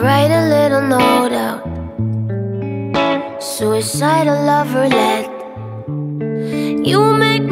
write a little note out, suicidal love roulette. You make